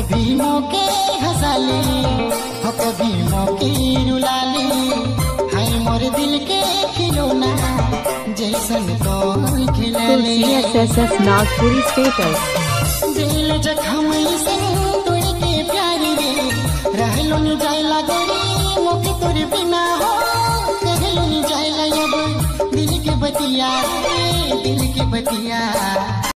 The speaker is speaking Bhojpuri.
कभी मौके हंसा ले, हो कभी मौके रुला ले। हाय मोर दिल के खिलौना जैसन तो खिला ले। SSS नागपुरी स्टेटस दिल जखम से तोड़ के प्यार रे, रहलो न जायला गोरी मोके तोर बिना हो। कहलो न जायला अब दिल के बतिया रे, दिल के बतिया।